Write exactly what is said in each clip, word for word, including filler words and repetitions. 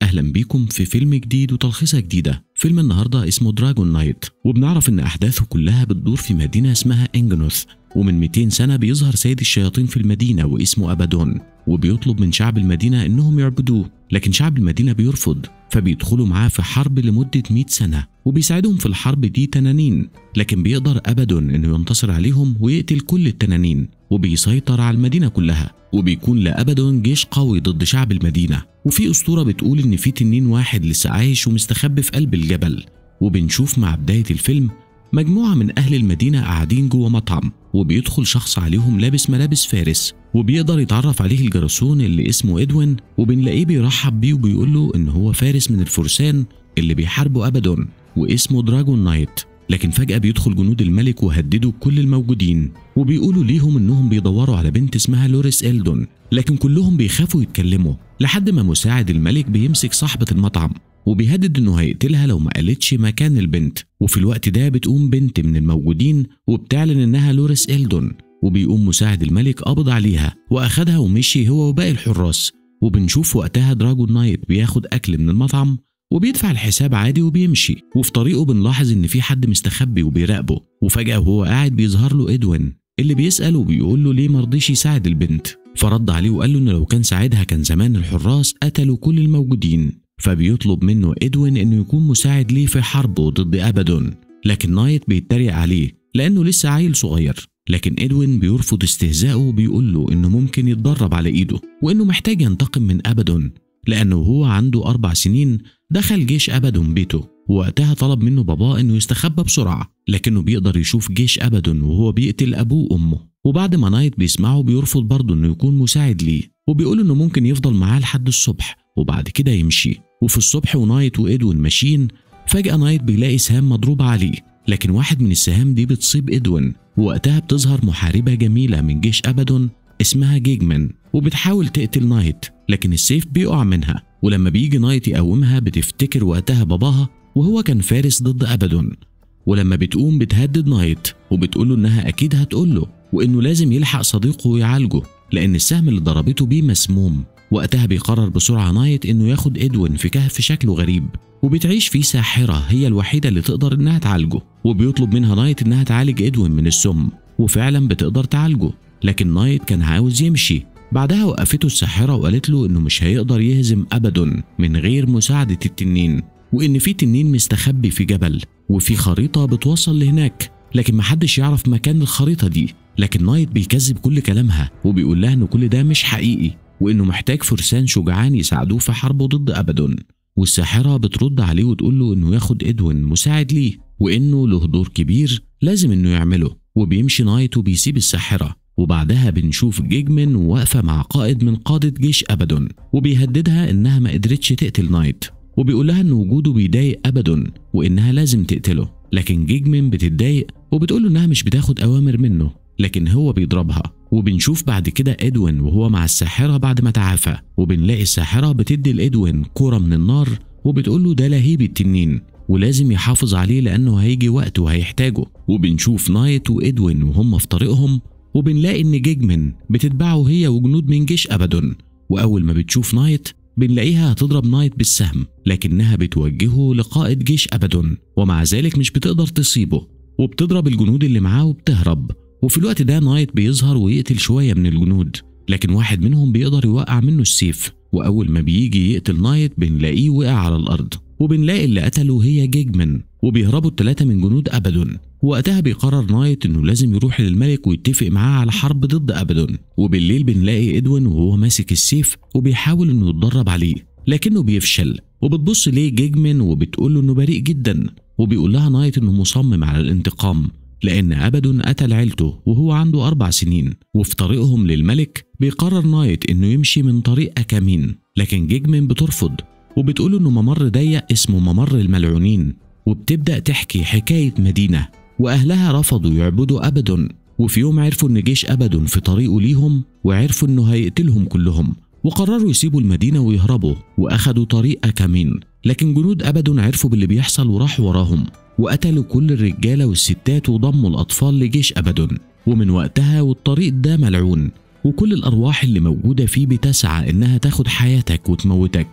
أهلا بيكم في فيلم جديد وتلخيصة جديدة. فيلم النهاردة اسمه دراجون نايت، وبنعرف إن أحداثه كلها بتدور في مدينة اسمها إنجنوث، ومن مئتين سنة بيظهر سيد الشياطين في المدينة واسمه أبادون، وبيطلب من شعب المدينة إنهم يعبدوه، لكن شعب المدينة بيرفض، فبيدخلوا معاه في حرب لمدة مئة سنة، وبيساعدهم في الحرب دي تنانين، لكن بيقدر أبادون إنه ينتصر عليهم ويقتل كل التنانين، وبيسيطر على المدينة كلها، وبيكون لأبادون جيش قوي ضد شعب المدينة. وفي أسطورة بتقول إن في تنين واحد لسه عايش ومستخبي في قلب الجبل. وبنشوف مع بداية الفيلم مجموعة من أهل المدينة قاعدين جوه مطعم، وبيدخل شخص عليهم لابس ملابس فارس، وبيقدر يتعرف عليه الجرسون اللي اسمه إدوين، وبنلاقيه بيرحب بيه وبيقول له إن هو فارس من الفرسان اللي بيحاربوا أبادون واسمه دراجون نايت. لكن فجأة بيدخل جنود الملك وهددوا كل الموجودين، وبيقولوا ليهم إنهم بيدوروا على بنت اسمها لوريس إلدون، لكن كلهم بيخافوا يتكلموا، لحد ما مساعد الملك بيمسك صاحبة المطعم وبيهدد إنه هيقتلها لو ما قالتش مكان البنت. وفي الوقت ده بتقوم بنت من الموجودين وبتعلن إنها لوريس إلدون، وبيقوم مساعد الملك قبض عليها وأخدها ومشي هو وباقي الحراس. وبنشوف وقتها دراجون نايت بياخد أكل من المطعم وبيدفع الحساب عادي وبيمشي، وفي طريقه بنلاحظ إن في حد مستخبي وبيراقبه، وفجأة وهو قاعد بيظهر له إدوين اللي بيسأل وبيقول له ليه مرضيش يساعد البنت، فرد عليه وقال له إن لو كان ساعدها كان زمان الحراس قتلوا كل الموجودين. فبيطلب منه إدوين إنه يكون مساعد ليه في حربه ضد أبادون، لكن نايت بيتريق عليه لأنه لسه عيل صغير، لكن إدوين بيرفض استهزائه وبيقول له إنه ممكن يتدرب على إيده، وإنه محتاج ينتقم من أبادون لأنه هو عنده أربع سنين دخل جيش أبادون بيته، ووقتها طلب منه باباه إنه يستخبى بسرعة، لكنه بيقدر يشوف جيش أبادون وهو بيقتل أبوه وأمه. وبعد ما نايت بيسمعه بيرفض برضه إنه يكون مساعد ليه، وبيقول إنه ممكن يفضل معاه لحد الصبح وبعد كده يمشي. وفي الصبح ونايت وإدوين ماشيين، فجأة نايت بيلاقي سهام مضروبة عليه، لكن واحد من السهام دي بتصيب إدوين، ووقتها بتظهر محاربة جميلة من جيش أبادون اسمها جيجمان، وبتحاول تقتل نايت، لكن السيف بيقع منها، ولما بيجي نايت يقومها بتفتكر وقتها باباها وهو كان فارس ضد أبادون. ولما بتقوم بتهدد نايت وبتقوله إنها أكيد هتقوله وإنه لازم يلحق صديقه ويعالجه لأن السهم اللي ضربته بيه مسموم. وقتها بيقرر بسرعة نايت إنه ياخد إدوين في كهف شكله غريب، وبتعيش فيه ساحرة هي الوحيدة اللي تقدر إنها تعالجه، وبيطلب منها نايت إنها تعالج إدوين من السم، وفعلا بتقدر تعالجه، لكن نايت كان عاوز يمشي. بعدها وقفته الساحرة وقالت له إنه مش هيقدر يهزم أبادون من غير مساعدة التنين، وإن في تنين مستخبي في جبل وفي خريطة بتوصل لهناك، لكن محدش يعرف مكان الخريطة دي. لكن نايت بيكذب كل كلامها وبيقول لها إن كل ده مش حقيقي، وإنه محتاج فرسان شجعان يساعدوه في حربه ضد أبادون. والساحرة بترد عليه وتقول له إنه ياخد إدوين مساعد ليه، وإنه له دور كبير لازم إنه يعمله. وبيمشي نايت وبيسيب الساحرة، وبعدها بنشوف جيجمان واقفة مع قائد من قادة جيش أبادون، وبيهددها إنها ما قدرتش تقتل نايت، وبيقول لها إن وجوده بيضايق أبادون وإنها لازم تقتله. لكن جيجمان بتتضايق وبتقول له إنها مش بتاخد أوامر منه، لكن هو بيضربها. وبنشوف بعد كده إدوين وهو مع الساحرة بعد ما تعافى، وبنلاقي الساحرة بتدي لإدوين كرة من النار وبتقول له ده لهيب التنين ولازم يحافظ عليه لأنه هيجي وقت وهيحتاجه. وبنشوف نايت وإدوين وهم في طريقهم، وبنلاقي إن جيجمان بتتبعه هي وجنود من جيش أبادون، وأول ما بتشوف نايت بنلاقيها هتضرب نايت بالسهم، لكنها بتوجهه لقائد جيش أبادون، ومع ذلك مش بتقدر تصيبه، وبتضرب الجنود اللي معاه وبتهرب. وفي الوقت ده نايت بيظهر ويقتل شوية من الجنود، لكن واحد منهم بيقدر يوقع منه السيف، وأول ما بيجي يقتل نايت بنلاقيه وقع على الأرض، وبنلاقي اللي قتله هي جيجمان، وبيهربوا الثلاثة من جنود أبادون. وقتها بيقرر نايت إنه لازم يروح للملك ويتفق معاه على حرب ضد أبادون. وبالليل بنلاقي إدوين وهو ماسك السيف وبيحاول إنه يتدرب عليه لكنه بيفشل، وبتبص ليه جيجمان وبتقول له إنه بريء جدا، وبيقول لها نايت إنه مصمم على الانتقام لأن أبادون قتل عيلته وهو عنده أربع سنين. وفي طريقهم للملك بيقرر نايت إنه يمشي من طريق أكامين، لكن جيجمان بترفض وبتقول إنه ممر ضيق اسمه ممر الملعونين، وبتبدأ تحكي حكاية مدينة وأهلها رفضوا يعبدوا أبادون، وفي يوم عرفوا إن جيش أبادون في طريقه ليهم وعرفوا إنه هيقتلهم كلهم، وقرروا يسيبوا المدينة ويهربوا وأخدوا طريق أكامين. لكن جنود أبادون عرفوا باللي بيحصل وراحوا وراهم وقتلوا كل الرجالة والستات وضموا الأطفال لجيش أبادون. ومن وقتها والطريق ده ملعون، وكل الأرواح اللي موجودة فيه بتسعى إنها تاخد حياتك وتموتك،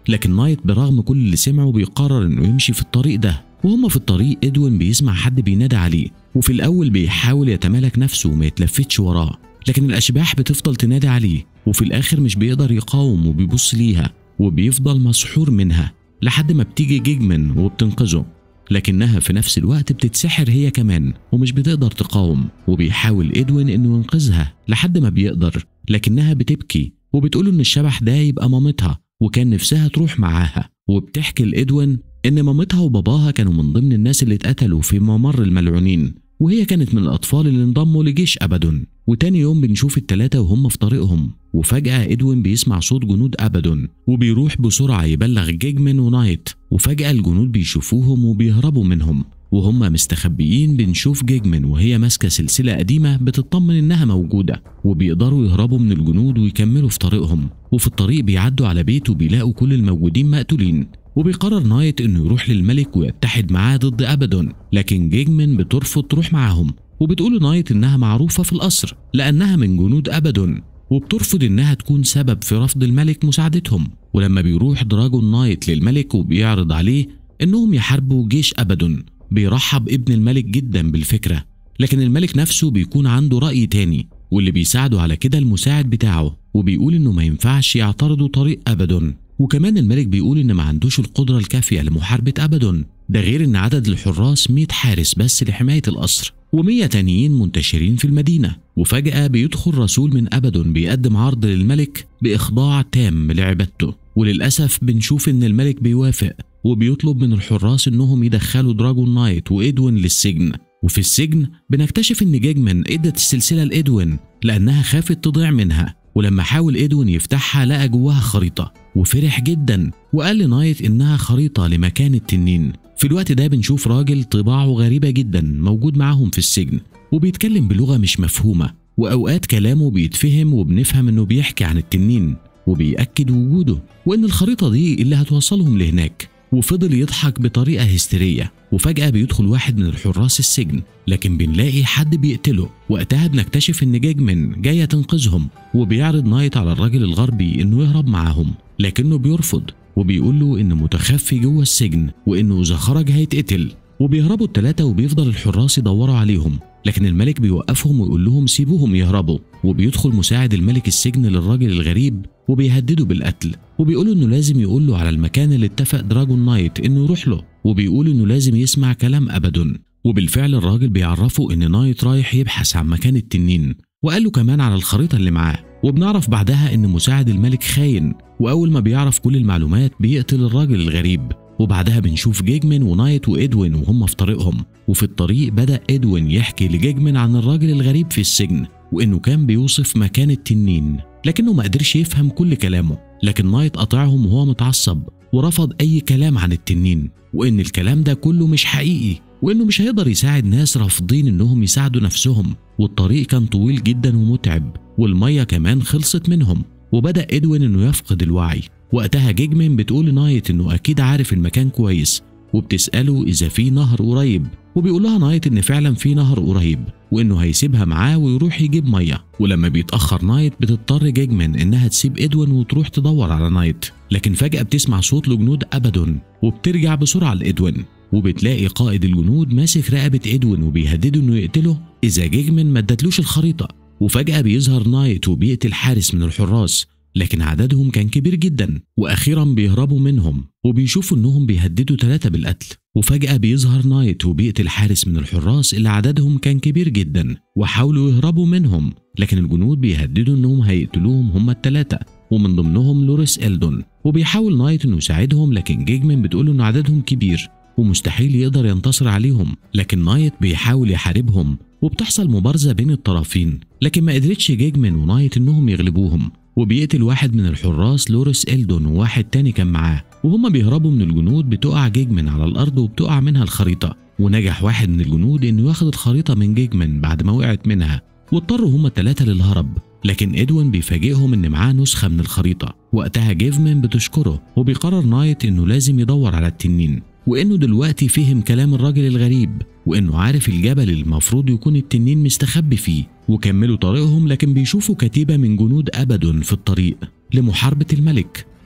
لكن نايت برغم كل اللي سمعه بيقرر انه يمشي في الطريق ده. وهم في الطريق إدوين بيسمع حد بينادي عليه، وفي الأول بيحاول يتمالك نفسه وما يتلفتش وراه، لكن الأشباح بتفضل تنادي عليه، وفي الآخر مش بيقدر يقاوم وبيبص ليها وبيفضل مسحور منها لحد ما بتيجي جيجمان وبتنقذه، لكنها في نفس الوقت بتتسحر هي كمان ومش بتقدر تقاوم. وبيحاول إدوين إنه ينقذها لحد ما بيقدر، لكنها بتبكي وبتقول إن الشبح ده يبقى مامتها وكان نفسها تروح معاها. وبتحكي لإدوين إن مامتها وباباها كانوا من ضمن الناس اللي اتقتلوا في ممر الملعونين، وهي كانت من الأطفال اللي انضموا لجيش أبدون. وتاني يوم بنشوف التلاتة وهم في طريقهم، وفجأة إدوين بيسمع صوت جنود أبدون وبيروح بسرعة يبلغ جيجمان ونايت، وفجأة الجنود بيشوفوهم وبيهربوا منهم. وهم مستخبيين بنشوف جيجمان وهي ماسكة سلسلة قديمة بتطمن إنها موجودة، وبيقدروا يهربوا من الجنود ويكملوا في طريقهم. وفي الطريق بيعدوا على بيت وبيلاقوا كل الموجودين مقتولين، وبيقرر نايت إنه يروح للملك ويتحد معاه ضد أبدون، لكن جيجمان بترفض تروح معاهم وبتقول نايت إنها معروفة في القصر لأنها من جنود أبدون، وبترفض إنها تكون سبب في رفض الملك مساعدتهم. ولما بيروح دراجون نايت للملك وبيعرض عليه إنهم يحاربوا جيش أبدون، بيرحب ابن الملك جدا بالفكرة، لكن الملك نفسه بيكون عنده رأي تاني، واللي بيساعده على كده المساعد بتاعه، وبيقول إنه ما ينفعش يعترضوا طريق أبدون. وكمان الملك بيقول إن ما عندوش القدرة الكافية لمحاربة أبدون، ده غير إن عدد الحراس مية حارس بس لحماية القصر ومية تانيين منتشرين في المدينة. وفجأة بيدخل رسول من أبدون بيقدم عرض للملك بإخضاع تام لعبادته، وللأسف بنشوف إن الملك بيوافق وبيطلب من الحراس إنهم يدخلوا دراجون نايت وإدوين للسجن. وفي السجن بنكتشف إن جيجمان إدت السلسلة لإدوين لأنها خافت تضيع منها، ولما حاول إدوين يفتحها لقى جواها خريطة وفرح جدا وقال لنايت إنها خريطة لمكان التنين. في الوقت ده بنشوف راجل طباعه غريبة جدا موجود معاهم في السجن، وبيتكلم بلغة مش مفهومة، وأوقات كلامه بيتفهم وبنفهم إنه بيحكي عن التنين وبيأكد وجوده وإن الخريطة دي اللي هتوصلهم لهناك. وفضل يضحك بطريقة هستيرية، وفجأة بيدخل واحد من الحراس السجن، لكن بنلاقي حد بيقتله. وقتها بنكتشف إن جيجمان جاية تنقذهم، وبيعرض نايت على الراجل الغربي إنه يهرب معاهم، لكنه بيرفض وبيقول له إنه متخفي جوه السجن وإنه إذا خرج هيتقتل. وبيهربوا التلاتة وبيفضل الحراس يدوروا عليهم، لكن الملك بيوقفهم ويقول لهم سيبوهم يهربوا. وبيدخل مساعد الملك السجن للراجل الغريب وبيهدده بالقتل، وبيقول انه لازم يقول له على المكان اللي اتفق دراجون نايت انه يروح له، وبيقول انه لازم يسمع كلام أبدون. وبالفعل الراجل بيعرفه ان نايت رايح يبحث عن مكان التنين، وقال له كمان على الخريطة اللي معاه. وبنعرف بعدها ان مساعد الملك خاين، واول ما بيعرف كل المعلومات بيقتل الراجل الغريب. وبعدها بنشوف جيجمان ونايت وإدوين وهم في طريقهم، وفي الطريق بدأ إدوين يحكي لجيجمان عن الراجل الغريب في السجن وإنه كان بيوصف مكان التنين، لكنه ما قدرش يفهم كل كلامه. لكن نايت قاطعهم وهو متعصب ورفض أي كلام عن التنين، وإن الكلام ده كله مش حقيقي، وإنه مش هيقدر يساعد ناس رافضين إنهم يساعدوا نفسهم. والطريق كان طويل جدا ومتعب، والمية كمان خلصت منهم، وبدأ إدوين إنه يفقد الوعي. وقتها جيجمان بتقول لنايت إنه أكيد عارف المكان كويس، وبتسأله إذا في نهر قريب، وبيقول لها نايت إن فعلا في نهر قريب وإنه هيسيبها معاه ويروح يجيب مية. ولما بيتأخر نايت بتضطر جيجمان إنها تسيب إدوين وتروح تدور على نايت، لكن فجأة بتسمع صوت لجنود أبدون وبترجع بسرعة لإدوين، وبتلاقي قائد الجنود ماسك رقبة إدوين وبيهدده إنه يقتله إذا جيجمان ما ادتلوش الخريطة. وفجأة بيظهر نايت وبيقتل حارس من الحراس، لكن عددهم كان كبير جدا، واخيرا بيهربوا منهم وبيشوفوا انهم بيهددوا ثلاثة بالقتل. وفجأة بيظهر نايت وبيقتل حارس من الحراس اللي عددهم كان كبير جدا، وحاولوا يهربوا منهم، لكن الجنود بيهددوا انهم هيقتلوهم هم الثلاثة ومن ضمنهم لوريس إلدون. وبيحاول نايت انه يساعدهم، لكن جيجمان بتقول انه عددهم كبير ومستحيل يقدر ينتصر عليهم، لكن نايت بيحاول يحاربهم وبتحصل مبارزة بين الطرفين، لكن ما قدرتش جيجمان ونايت انهم يغلبوهم. وبيقتل واحد من الحراس لوريس إلدون وواحد تاني كان معاه، وهما بيهربوا من الجنود بتقع جيجمان على الأرض وبتقع منها الخريطة. ونجح واحد من الجنود إنه ياخد الخريطة من جيجمان بعد ما وقعت منها، واضطروا هما التلاتة للهرب، لكن إدوين بيفاجئهم إن معاه نسخة من الخريطة. وقتها جيجمان بتشكره، وبيقرر نايت إنه لازم يدور على التنين، وإنه دلوقتي فهم كلام الراجل الغريب، وإنه عارف الجبل اللي المفروض يكون التنين مستخبي فيه. وكملوا طريقهم، لكن بيشوفوا كتيبة من جنود أبدون في الطريق لمحاربة الملك،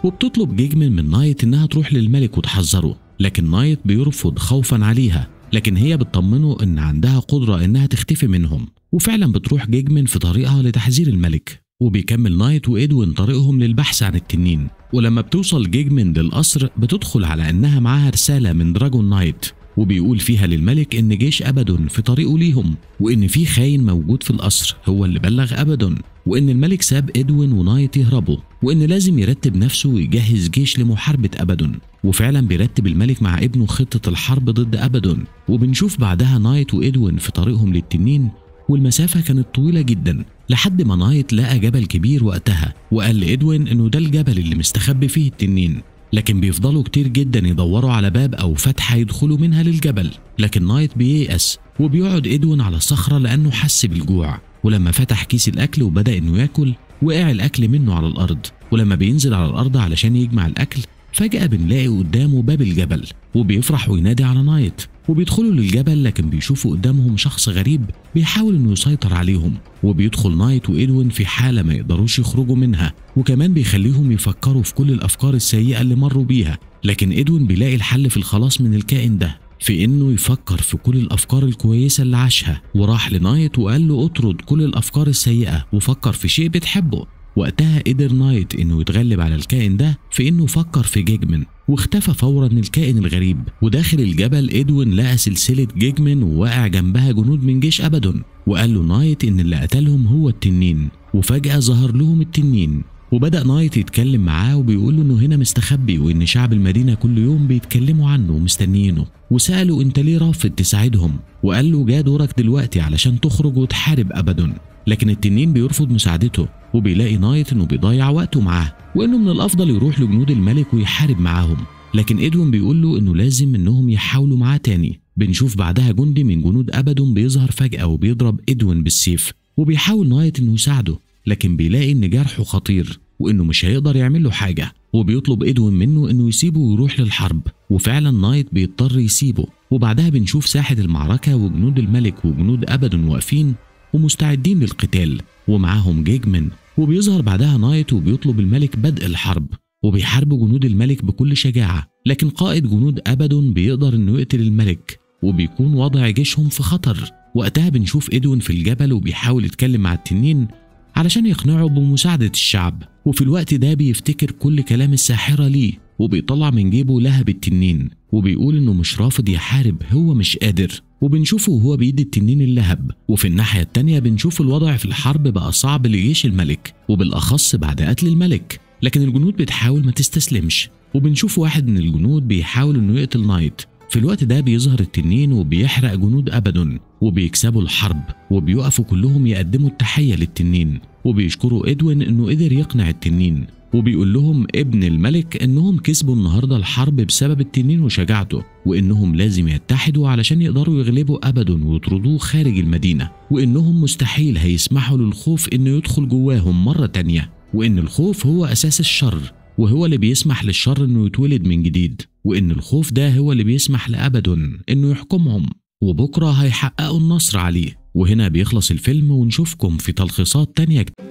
وبتطلب جيجمن من نايت إنها تروح للملك وتحذره، لكن نايت بيرفض خوفا عليها، لكن هي بتطمنه إن عندها قدرة إنها تختفي منهم. وفعلا بتروح جيجمن في طريقها لتحذير الملك، وبيكمل نايت وإدوين طريقهم للبحث عن التنين. ولما بتوصل جيجمن للقصر بتدخل على إنها معاها رسالة من دراجون نايت، وبيقول فيها للملك إن جيش أبدون في طريقه ليهم، وإن في خاين موجود في القصر هو اللي بلغ أبدون، وإن الملك ساب إدوين ونايت يهربوا، وإن لازم يرتب نفسه ويجهز جيش لمحاربة أبدون. وفعلا بيرتب الملك مع ابنه خطة الحرب ضد أبدون. وبنشوف بعدها نايت وإدوين في طريقهم للتنين، والمسافة كانت طويلة جدا لحد ما نايت لقى جبل كبير وقتها، وقال لإدوين إنه ده الجبل اللي مستخبي فيه التنين. لكن بيفضلوا كتير جدا يدوروا على باب أو فتحة يدخلوا منها للجبل، لكن نايت بييأس وبيقعد إدوين على صخرة لأنه حس بالجوع. ولما فتح كيس الأكل وبدأ إنه ياكل وقع الأكل منه على الأرض، ولما بينزل على الأرض علشان يجمع الأكل فجأة بنلاقي قدامه باب الجبل، وبيفرح وينادي على نايت، وبيدخلوا للجبل لكن بيشوفوا قدامهم شخص غريب بيحاول انه يسيطر عليهم. وبيدخل نايت وإدوين في حالة ما يقدروش يخرجوا منها، وكمان بيخليهم يفكروا في كل الأفكار السيئة اللي مروا بيها. لكن إدوين بيلاقي الحل في الخلاص من الكائن ده، في انه يفكر في كل الأفكار الكويسة اللي عاشها، وراح لنايت وقال له اطرد كل الأفكار السيئة وفكر في شيء بتحبه. وقتها قدر نايت انه يتغلب على الكائن ده في انه فكر في جيجمن، واختفى فورا الكائن الغريب. وداخل الجبل إدوين لقى سلسلة جيجمن وواقع جنبها جنود من جيش أبدون، وقال له نايت ان اللي قتلهم هو التنين. وفجأة ظهر لهم التنين، وبدأ نايت يتكلم معاه وبيقول له انه هنا مستخبي، وان شعب المدينة كل يوم بيتكلموا عنه ومستنيينه. وسأله انت ليه رافض تساعدهم؟ وقال له جاء دورك دلوقتي علشان تخرج وتحارب أبدون. لكن التنين بيرفض مساعدته، وبيلاقي نايت انه بيضيع وقته معاه، وانه من الافضل يروح لجنود الملك ويحارب معاهم. لكن إدوين بيقول له انه لازم انهم يحاولوا معاه تاني. بنشوف بعدها جندي من جنود أبدون بيظهر فجأة وبيضرب إدوين بالسيف، وبيحاول نايت انه يساعده، لكن بيلاقي ان جرحه خطير وانه مش هيقدر يعمل له حاجه. وبيطلب إدوين منه انه يسيبه ويروح للحرب، وفعلا نايت بيضطر يسيبه. وبعدها بنشوف ساحه المعركه وجنود الملك وجنود أبدون واقفين ومستعدين للقتال، ومعاهم جيجمن. وبيظهر بعدها نايت وبيطلب الملك بدء الحرب، وبيحاربوا جنود الملك بكل شجاعه. لكن قائد جنود أبدون بيقدر انه يقتل الملك، وبيكون وضع جيشهم في خطر. وقتها بنشوف إدوين في الجبل وبيحاول يتكلم مع التنين علشان يقنعه بمساعدة الشعب، وفي الوقت ده بيفتكر كل كلام الساحرة ليه، وبيطلع من جيبه لهب التنين وبيقول انه مش رافض يحارب، هو مش قادر. وبنشوفه وهو بيدي التنين اللهب. وفي الناحية التانية بنشوف الوضع في الحرب بقى صعب لجيش الملك، وبالأخص بعد قتل الملك، لكن الجنود بتحاول ما تستسلمش. وبنشوف واحد من الجنود بيحاول انه يقتل نايت. في الوقت ده بيظهر التنين وبيحرق جنود أبدون، وبيكسبوا الحرب، وبيقفوا كلهم يقدموا التحية للتنين، وبيشكروا إدوين انه قدر يقنع التنين، وبيقول لهم ابن الملك انهم كسبوا النهارده الحرب بسبب التنين وشجاعته، وانهم لازم يتحدوا علشان يقدروا يغلبوا أبدون ويطردوه خارج المدينة، وانهم مستحيل هيسمحوا للخوف انه يدخل جواهم مرة تانية، وان الخوف هو اساس الشر، وهو اللي بيسمح للشر انه يتولد من جديد، وان الخوف ده هو اللي بيسمح لأبدون انه يحكمهم، وبكرة هيحققوا النصر عليه. وهنا بيخلص الفيلم، ونشوفكم في تلخيصات تانية.